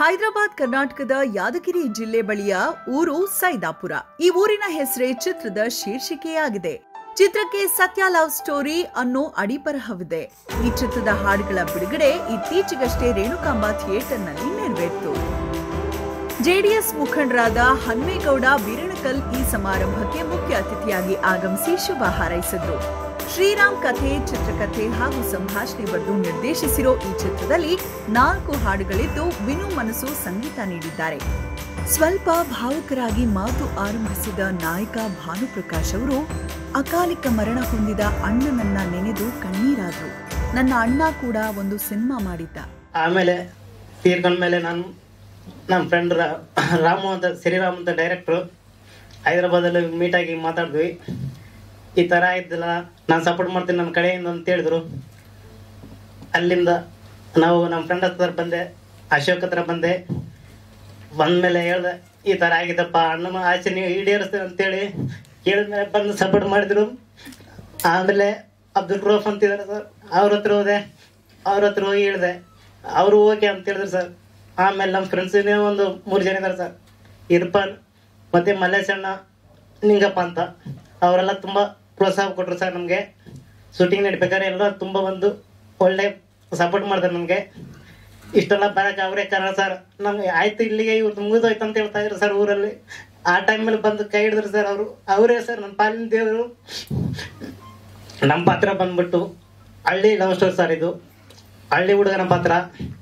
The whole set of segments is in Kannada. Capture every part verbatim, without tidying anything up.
ಹೈದರಾಬಾದ್ ಕರ್ನಾಟಕದ ಯಾದಗಿರಿ ಜಿಲ್ಲೆ ಬಳಿಯ ಊರು ಸೈದಾಪುರ. ಈ ಊರಿನ ಹೆಸರೇ ಚಿತ್ರದ ಶೀರ್ಷಿಕೆಯಾಗಿದೆ. ಚಿತ್ರಕ್ಕೆ ಸತ್ಯ ಲವ್ ಸ್ಟೋರಿ ಅನ್ನೋ ಅಡಿಬರಹವಿದೆ. ಈ ಚಿತ್ರದ ಹಾಡುಗಳ ಬಿಡುಗಡೆ ಇತ್ತೀಚೆಗಷ್ಟೇ ರೇಣುಕಾಂಬ ಥಿಯೇಟರ್ನಲ್ಲಿ ನೆರವೇರಿತು. ಜೆಡಿಎಸ್ ಮುಖಂಡರಾದ ಹನ್ಮೇಗೌಡ ಬೀರಣಕಲ್ ಈ ಸಮಾರಂಭಕ್ಕೆ ಮುಖ್ಯ ಅತಿಥಿಯಾಗಿ ಆಗಮಿಸಿ ಶುಭ ಹಾರೈಸಿದ್ರು. ಶ್ರೀರಾಮ್ ಕಥೆ, ಚಿತ್ರಕಥೆ ಹಾಗೂ ಸಂಭಾಷಣೆ ಬರೆದು ನಿರ್ದೇಶಿಸಿರೋ ಈ ಚಿತ್ರದಲ್ಲಿ ನಾಲ್ಕು ಹಾಡುಗಳಿದ್ದು ವಿನು ಮನಸ್ಸು ಸಂಗೀತ ನೀಡಿದ್ದಾರೆ. ಸ್ವಲ್ಪ ಭಾವುಕರಾಗಿ ಮಾತು ಆರಂಭಿಸಿದ ನಾಯಕ ಭಾನುಪ್ರಕಾಶ್ ಅವರು ಅಕಾಲಿಕ ಮರಣ ಹೊಂದಿದ ಅಣ್ಣನನ್ನ ನೆನೆದು ಕಣ್ಣೀರಾದ್ರು. ನನ್ನ ಅಣ್ಣ ಕೂಡ ಒಂದು ಸಿನಿಮಾ ಮಾಡಿದ್ದ. ಆಮೇಲೆ ತೀರ್ಕೊಂಡ್ಮೇಲೆ ನಾನು ನಮ್ಮ ಫ್ರೆಂಡ್ ರಾಮು ಅಂತ ಶ್ರೀರಾಮ್ ಅಂತ ಡೈರೆಕ್ಟ್ರು ಹೈದರಾಬಾದಲ್ಲಿ ಮೀಟ್ ಆಗಿ ಮಾತಾಡಿದ್ವಿ. ಈ ಥರ ಇದ್ದಲ್ಲ, ನಾನು ಸಪೋರ್ಟ್ ಮಾಡ್ತೀನಿ ನನ್ನ ಕಡೆಯಿಂದ ಅಂತ ಹೇಳಿದ್ರು. ಅಲ್ಲಿಂದ ನಾವು ನಮ್ಮ ಫ್ರೆಂಡ್ ಹತ್ರ ಬಂದೆ, ಅಶೋಕ್ ಹತ್ರ ಬಂದೆ. ಬಂದಮೇಲೆ ಹೇಳ್ದೆ, ಈ ಥರ ಆಗಿದ್ದಪ್ಪ, ಅಣ್ಣನ ಆಸೆ ನೀವು ಈಡೇರಿಸ್ತೇನೆ ಅಂತೇಳಿ ಹೇಳಿದ್ಮೇಲೆ ಬಂದು ಸಪೋರ್ಟ್ ಮಾಡಿದ್ರು. ಆಮೇಲೆ ಅಬ್ದುಲ್ ರೌಫ್ ಅಂತಿದ್ದಾರೆ ಸರ್, ಅವ್ರ ಹತ್ರ ಹೋದೆ. ಅವ್ರ ಹತ್ರ ಹೋಗಿ ಹೇಳಿದೆ, ಅವರು ಓಕೆ ಅಂತ ಹೇಳಿದ್ರು ಸರ್. ಆಮೇಲೆ ನಮ್ಮ ಫ್ರೆಂಡ್ಸಿನೇ ಒಂದು ಮೂರು ಜನ ಇದ್ದಾರೆ ಸರ್, ಇರ್ಫಾನ್ ಮತ್ತು ಮಲ್ಲೇಶಣ್ಣ, ನಿಂಗಪ್ಪ ಅಂತ. ಅವರೆಲ್ಲ ತುಂಬ ಪ್ರೋತ್ಸಾಹ ಕೊಟ್ಟರು ಸರ್ ನಮಗೆ. ಶೂಟಿಂಗ್ ನಡಿಬೇಕಾದ್ರೆ ಎಲ್ಲ ತುಂಬ ಒಂದು ಒಳ್ಳೆ ಸಪೋರ್ಟ್ ಮಾಡಿದ್ರು ನಮಗೆ. ಇಷ್ಟೆಲ್ಲ ಬರೋಕೆ ಅವರೇ ಕಾರಣ ಸರ್. ನಮ್ಗೆ ಆಯ್ತು ಇಲ್ಲಿಗೆ ಇವ್ರದ್ದು ಮುಗಿದೋಯ್ತು ಅಂತ ಹೇಳ್ತಾ ಇದ್ರು ಸರ್ ಊರಲ್ಲಿ. ಆ ಟೈಮಲ್ಲಿ ಬಂದು ಕೈ ಹಿಡಿದ್ರು ಸರ್ ಅವರು. ಅವರೇ ಸರ್ ನನ್ನ ಪಾಲಿನ ದೇವರು. ನಮ್ಮ ಪಾತ್ರ ಬಂದ್ಬಿಟ್ಟು ಹಳ್ಳಿ ಲವ್ ಸ್ಟೋರಿ ಸರ್. ಇದು ಹಳ್ಳಿ ಹುಡುಗನ ಪಾತ್ರ.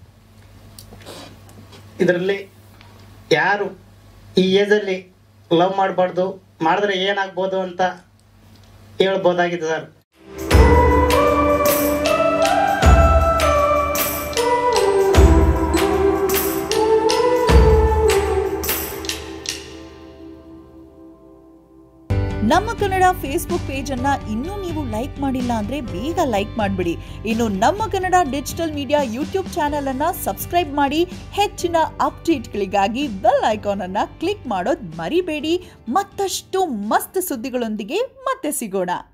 ಇದರಲ್ಲಿ ಯಾರು ಈ ಏಜಲ್ಲಿ ಲವ್ ಮಾಡಬಾರ್ದು, ಮಾಡಿದ್ರೆ ಏನಾಗ್ಬೋದು ಅಂತ ಹೇಳ್ಬೋದಾಗಿದೆ ಸರ್. ನಮ್ಮ ಕನ್ನಡ ಫೇಸ್ಬುಕ್ ಪೇಜ್ ಅನ್ನ ಇನ್ನೂ ನೀವು ಲೈಕ್ ಮಾಡಿಲ್ಲ ಅಂದ್ರೆ ಬೇಗ ಲೈಕ್ ಮಾಡಿಬಿಡಿ. ಇನ್ನು ನಮ್ಮ Kannada digital media YouTube channel ಅನ್ನ ಸಬ್ಸ್ಕ್ರೈಬ್ ಮಾಡಿ. ಹೆಚ್ಚಿನ ಅಪ್ಡೇಟ್ಗಳಿಗಾಗಿ ಬೆಲ್ ಐಕಾನ್ ಅನ್ನ ಕ್ಲಿಕ್ ಮಾಡೋದು ಮರಿಬೇಡಿ. ಮತ್ತಷ್ಟು ಮಸ್ತ್ ಸುದ್ದಿಗಳೊಂದಿಗೆ ಮತ್ತೆ ಸಿಗೋಣ.